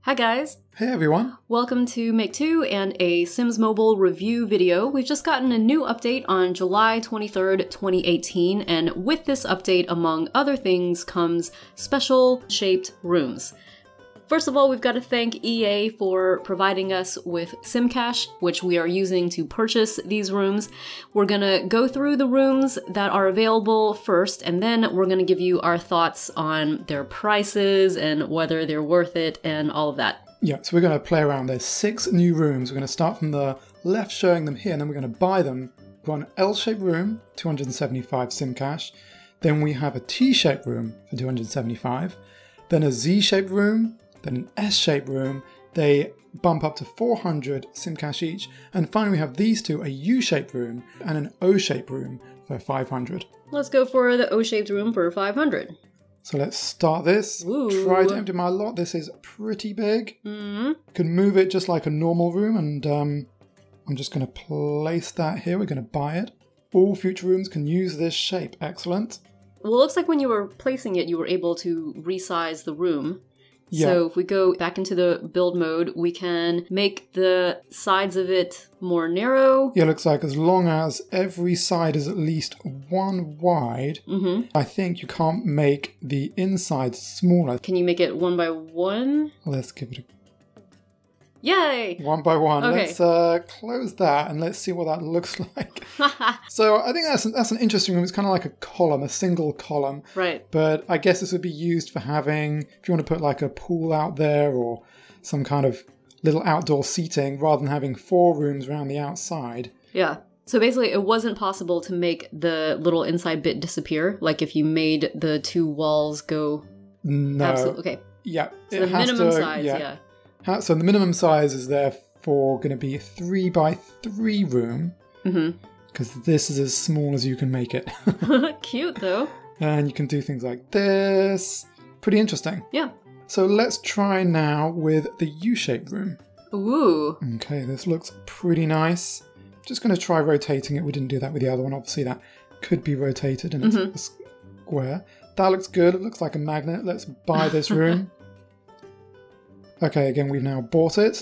Hi guys! Hey everyone! Welcome to Make 2 and a Sims Mobile review video. We've just gotten a new update on July 23rd, 2018, and with this update, among other things, comes special shaped rooms. First of all, we've got to thank EA for providing us with SimCash, which we are using to purchase these rooms. We're gonna go through the rooms that are available first, and then we're gonna give you our thoughts on their prices and whether they're worth it and all of that. Yeah, so we're going to play around. There's 6 new rooms. We're going to start from the left showing them here, and then we're going to buy them. We've got an L-shaped room, 275 SimCash. Then we have a T-shaped room for 275. Then a Z-shaped room. Then an S-shaped room. They bump up to 400 SimCash each. And finally we have these two, a U-shaped room and an O-shaped room for 500. Let's go for the O-shaped room for 500. So let's start this. Ooh. Try to empty my lot. This is pretty big. Mm-hmm. Can move it just like a normal room, and I'm just going to place that here. We're going to buy it. All future rooms can use this shape. Excellent. Well, it looks like when you were placing it, you were able to resize the room. Yeah. So if we go back into the build mode, we can make the sides of it more narrow. Yeah, looks like as long as every side is at least 1 wide, I think you can't make the inside smaller. Can you make it 1 by 1? Let's give it a... Yay! 1 by 1. Okay. Let's close that and let's see what that looks like. So I think that's an interesting room. It's kind of like a column, a single column. Right. But I guess this would be used for having, if you want to put like a pool out there or some kind of little outdoor seating rather than having 4 rooms around the outside. Yeah. So basically it wasn't possible to make the little inside bit disappear, like if you made the 2 walls go... No. Absolutely. Okay. Yeah. So the minimum size, yeah. So the minimum size is therefore going to be a 3 by 3 room. Because this is as small as you can make it. Cute though. And you can do things like this. Pretty interesting. Yeah. So let's try now with the U-shaped room. Ooh. Okay, this looks pretty nice. Just going to try rotating it. We didn't do that with the other one. Obviously that could be rotated and it's a square. That looks good. It looks like a magnet. Let's buy this room. Okay, again, we've now bought it.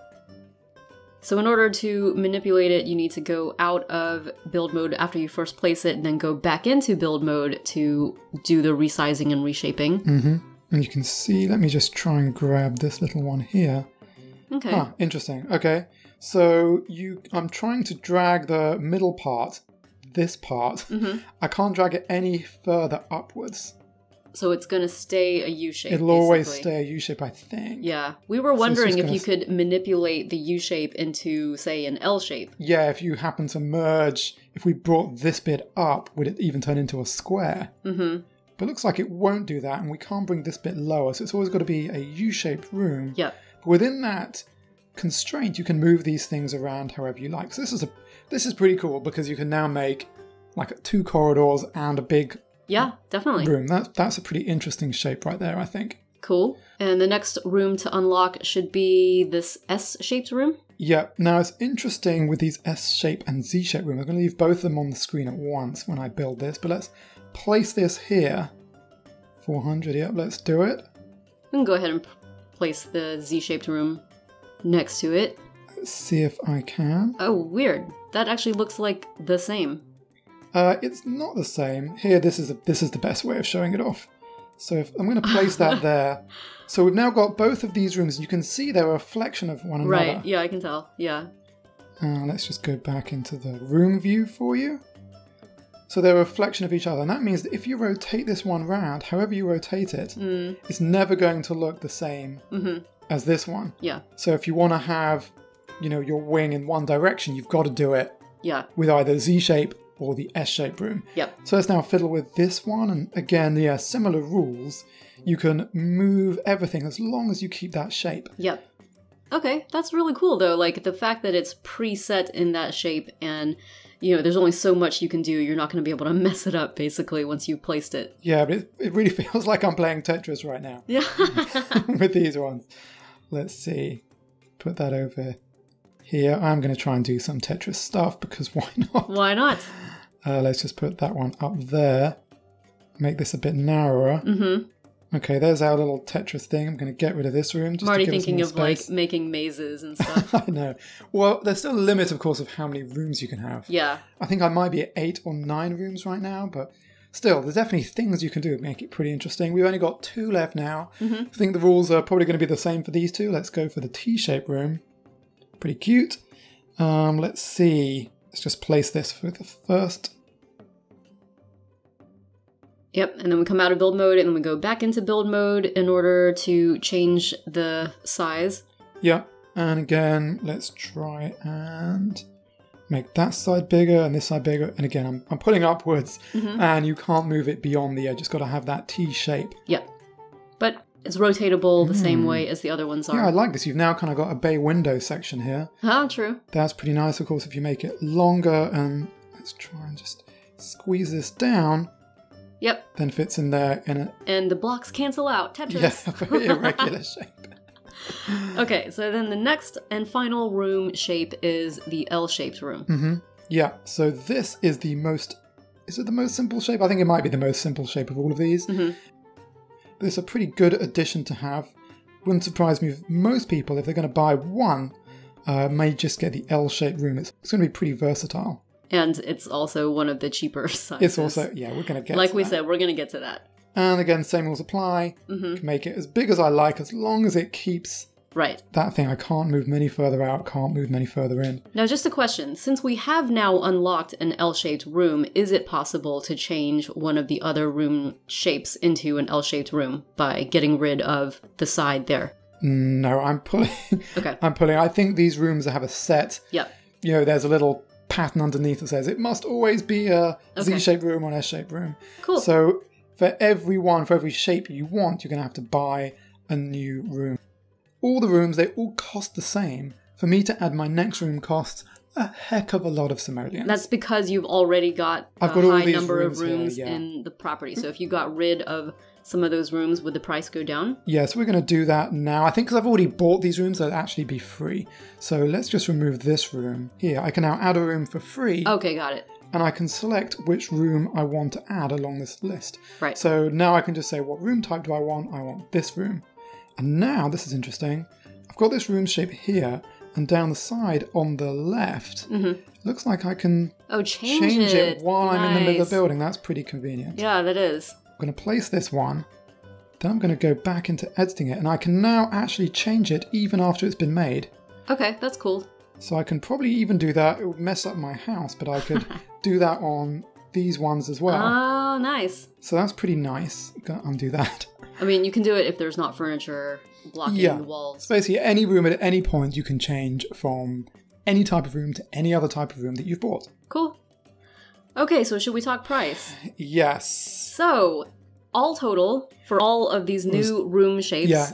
So in order to manipulate it, you need to go out of build mode after you first place it, and then go back into build mode to do the resizing and reshaping. And you can see, let me just try and grab this little one here. Okay. Ah, interesting. Okay, so I'm trying to drag the middle part, this part. I can't drag it any further upwards. So it's going to stay a U-shape, It'll always stay a U-shape, I think. Yeah. We were wondering if you could manipulate the U-shape into, say, an L-shape. Yeah, if you happen to merge, if we brought this bit up, would it even turn into a square? But it looks like it won't do that, and we can't bring this bit lower, so it's always got to be a U-shaped room. Yep. But within that constraint, you can move these things around however you like. So this is pretty cool, because you can now make like 2 corridors and a big... Yeah, definitely. room. That's a pretty interesting shape right there, I think. Cool. And the next room to unlock should be this S-shaped room? Yeah. Now, it's interesting with these S-shape and Z-shape rooms. I'm going to leave both of them on the screen at once when I build this, but let's place this here. 400, yep, let's do it. We can go ahead and place the Z-shaped room next to it. Let's see if I can. Oh, weird. That actually looks like the same. It's not the same. Here, this is the best way of showing it off. So if I'm going to place that there. So we've now got both of these rooms. You can see they're a reflection of one another. Right, yeah, I can tell. Yeah. Let's just go back into the room view for you. So they're a reflection of each other. And that means that if you rotate this one round, however you rotate it, it's never going to look the same as this one. Yeah. So if you want to have, your wing in one direction, you've got to do it with either Z-shape or the S-shaped room. Yep. So let's now fiddle with this one. And again, yeah, similar rules. You can move everything as long as you keep that shape. Yep. Okay, that's really cool though. Like the fact that it's preset in that shape and, there's only so much you can do. You're not going to be able to mess it up basically once you've placed it. Yeah, but it really feels like I'm playing Tetris right now. Yeah. with these ones. Let's see. Put that over here. I'm going to try and do some Tetris stuff because why not? Why not? Let's just put that one up there. Make this a bit narrower. Okay, there's our little Tetris thing. I'm going to get rid of this room. Just I'm already to give thinking us of more space. like making mazes and stuff. I know. Well, there's still a limit, of course, of how many rooms you can have. Yeah. I think I might be at 8 or 9 rooms right now, but still, there's definitely things you can do to make it pretty interesting. We've only got 2 left now. I think the rules are probably going to be the same for these 2. Let's go for the T-shaped room. Pretty cute. Let's see. Let's just place this for the first. Yep, and then we come out of build mode and then we go back into build mode in order to change the size. Yep, and again, let's try and make that side bigger and this side bigger. And again, I'm pulling upwards and you can't move it beyond the edge. It's got to have that T shape. Yep, but it's rotatable the same way as the other ones are. Yeah, I like this. You've now kind of got a bay window section here. Ah, true. That's pretty nice, of course, if you make it longer. And let's try and just squeeze this down. Yep. Then fits in there in a... And the blocks cancel out. Tetris. Yeah, very irregular shape. Okay, so then the next and final room shape is the L-shaped room. Yeah, so this is the most... Is it the most simple shape? I think it might be the most simple shape of all of these. But it's a pretty good addition to have. Wouldn't surprise me if most people, if they're going to buy one, may just get the L-shaped room. It's going to be pretty versatile. And it's also one of the cheaper sizes. It's also, yeah, we're going to get like to we that. said, we're going to get to that. And again, same rules apply. Can make it as big as I like, as long as it keeps Right. that thing. I can't move many further out, can't move many further in. Now, just a question. Since we have now unlocked an L-shaped room, is it possible to change one of the other room shapes into an L-shaped room by getting rid of the side there? No, I'm pulling. Okay. I'm pulling. I think these rooms have a set. Yep. You know, there's a little pattern underneath that says it must always be a Z-shaped room or an S-shaped room. Cool. So for every shape you want, you're going to have to buy a new room. All the rooms, they all cost the same. For me to add my next room costs a heck of a lot of simoleons. That's because you've already got a I've got all high these number of rooms here, rooms yeah. in the property. So if you got rid of some of those rooms, would the price go down? Yeah, so we're going to do that now. I think because I've already bought these rooms, they'll actually be free. So let's just remove this room. Here, I can now add a room for free. Okay, got it. And I can select which room I want to add along this list. Right. So now I can just say, what room type do I want? I want this room. And now, this is interesting, I've got this room shape here, and down the side on the left, looks like I can change it while I'm in the middle of the Nice. building. That's pretty convenient. Yeah, that is. I'm going to place this one, then I'm going to go back into editing it, and I can now actually change it even after it's been made. Okay, that's cool. So I can probably even do that. It would mess up my house, but I could do that on these ones as well. Oh, nice. So that's pretty nice. I'm going to undo that. I mean, you can do it if there's not furniture blocking the walls. So basically, any room at any point you can change from any type of room to any other type of room that you've bought. Cool. Okay, so should we talk price? Yes. So, all total, for all of these new room shapes... Yeah,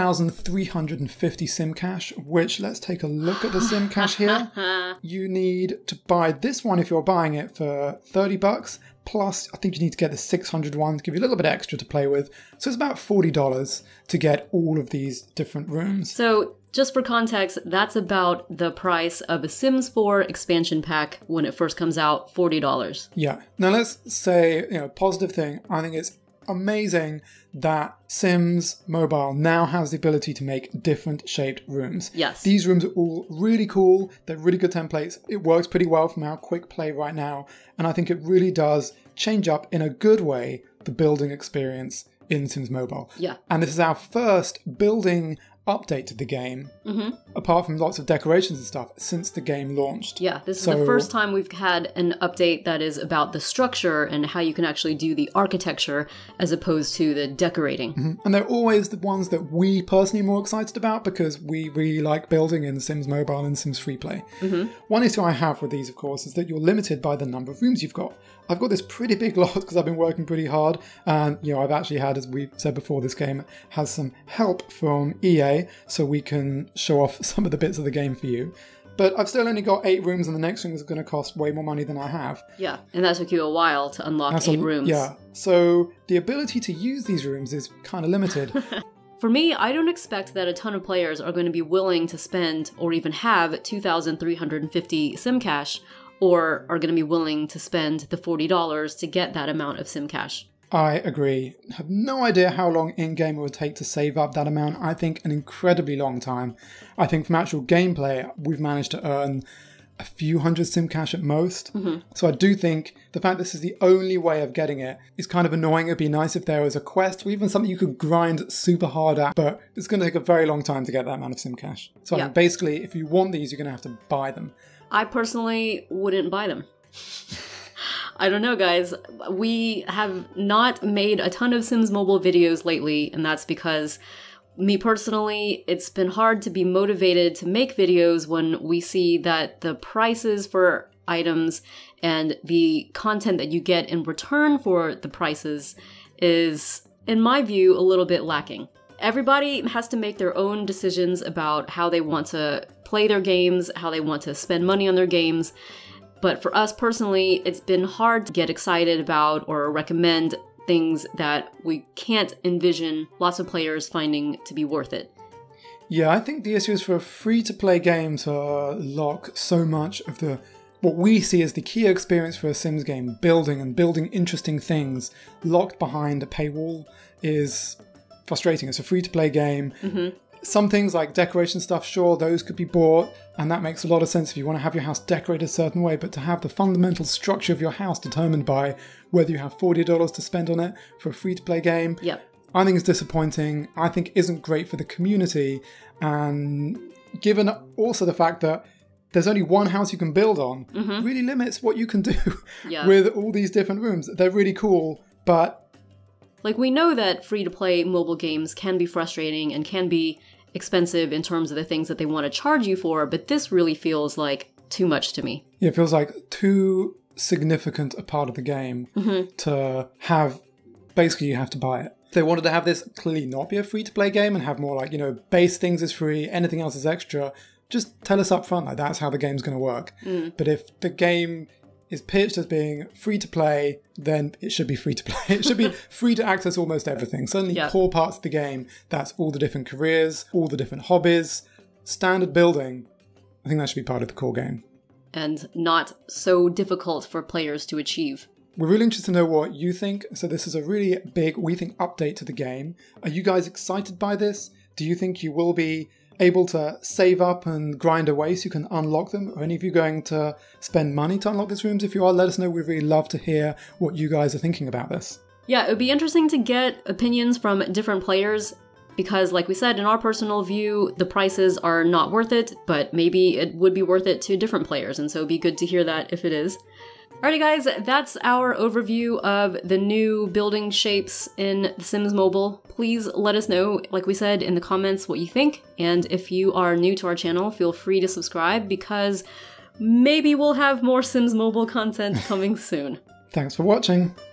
2,350 sim cash, which, let's take a look at the sim cash here. You need to buy this one if you're buying it for $30, plus I think you need to get the 600 one to give you a little bit extra to play with. So it's about $40 to get all of these different rooms. So, just for context, that's about the price of a Sims 4 expansion pack when it first comes out, $40. Yeah. Now let's say, positive thing. I think it's amazing that Sims Mobile now has the ability to make different shaped rooms. Yes. These rooms are all really cool. They're really good templates. It works pretty well from our quick play right now. And I think it really does change up in a good way the building experience in Sims Mobile. Yeah. And this is our first building update to the game, apart from lots of decorations and stuff, since the game launched. Yeah, this is the first time we've had an update that is about the structure and how you can actually do the architecture as opposed to the decorating. And they're always the ones that we personally are more excited about because we really like building in Sims Mobile and Sims Freeplay. One issue I have with these, of course, is that you're limited by the number of rooms you've got. I've got this pretty big lot because I've been working pretty hard, and I've actually had, as we said before, this game has some help from EA, so we can show off some of the bits of the game for you. But I've still only got 8 rooms, and the next room is going to cost way more money than I have. Yeah, and that took you a while to unlock 8 rooms. Yeah, so the ability to use these rooms is kind of limited. For me, I don't expect that a ton of players are going to be willing to spend or even have 2,350 sim cash, or are going to be willing to spend the $40 to get that amount of sim cash. I agree. Have no idea how long in-game it would take to save up that amount. I think an incredibly long time. I think from actual gameplay, we've managed to earn a few hundred Simcash at most. So I do think the fact this is the only way of getting it is kind of annoying. It'd be nice if there was a quest or even something you could grind super hard at, but it's going to take a very long time to get that amount of Simcash. So I think basically, if you want these, you're going to have to buy them. I personally wouldn't buy them. I don't know, guys. We have not made a ton of Sims Mobile videos lately, and that's because me personally, it's been hard to be motivated to make videos when we see that the prices for items and the content that you get in return for the prices is, in my view, a little bit lacking. Everybody has to make their own decisions about how they want to play their games, how they want to spend money on their games. But for us personally, it's been hard to get excited about or recommend things that we can't envision lots of players finding to be worth it. Yeah, I think the issue is for a free-to-play game to lock so much of what we see as the key experience for a Sims game, building interesting things, locked behind a paywall, is frustrating. It's a free-to-play game. Some things like decoration stuff, sure, those could be bought, and that makes a lot of sense if you want to have your house decorated a certain way, but to have the fundamental structure of your house determined by whether you have $40 to spend on it for a free-to-play game, I think it's disappointing. I think isn't great for the community, and given also the fact that there's only one house you can build on, really limits what you can do with all these different rooms. They're really cool, but like, we know that free-to-play mobile games can be frustrating and can be expensive in terms of the things that they want to charge you for, but this really feels like too much to me. Yeah, it feels like too significant a part of the game to have. Basically, you have to buy it. If they wanted to have this clearly not be a free-to-play game and have more like, base things is free, anything else is extra, just tell us up front, like that's how the game's going to work. But if the game is pitched as being free to play, then it should be free to play. It should be free to access almost everything. Certainly core parts of the game, that's all the different careers, all the different hobbies, standard building. I think that should be part of the core game. And not so difficult for players to achieve. We're really interested to know what you think. So this is a really big, we think, update to the game. Are you guys excited by this? Do you think you will be able to save up and grind away so you can unlock them? Are any of you going to spend money to unlock these rooms? If you are, let us know. We'd really love to hear what you guys are thinking about this. Yeah, it would be interesting to get opinions from different players because, like we said, in our personal view, the prices are not worth it, but maybe it would be worth it to different players, and so it'd be good to hear that if it is. Alrighty guys, that's our overview of the new building shapes in The Sims Mobile. Please let us know, like we said, in the comments what you think, and if you are new to our channel, feel free to subscribe because maybe we'll have more Sims Mobile content coming soon. Thanks for watching.